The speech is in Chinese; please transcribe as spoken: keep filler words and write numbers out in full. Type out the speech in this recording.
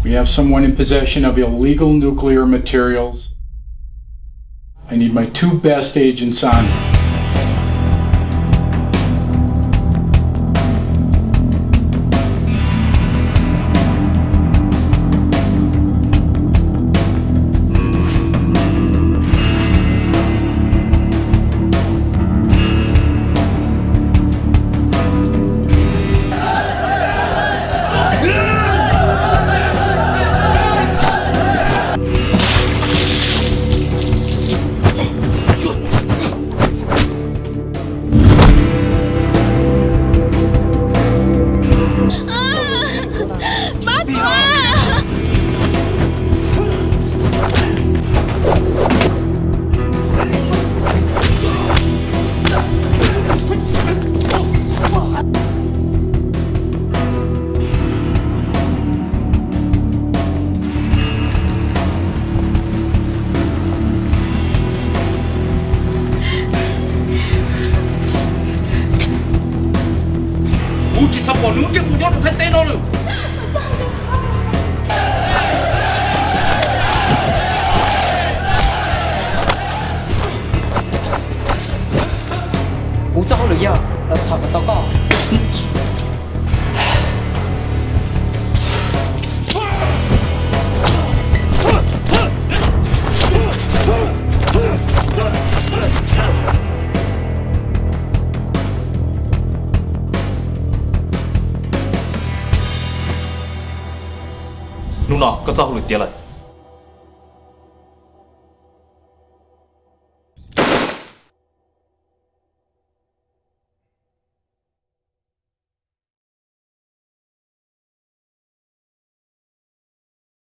We have someone in possession of illegal nuclear materials. I need my two best agents on it. 我能这么娘才逮到了。我找了呀，呃，查个祷告。 lúc nào có giao hữu tiền lại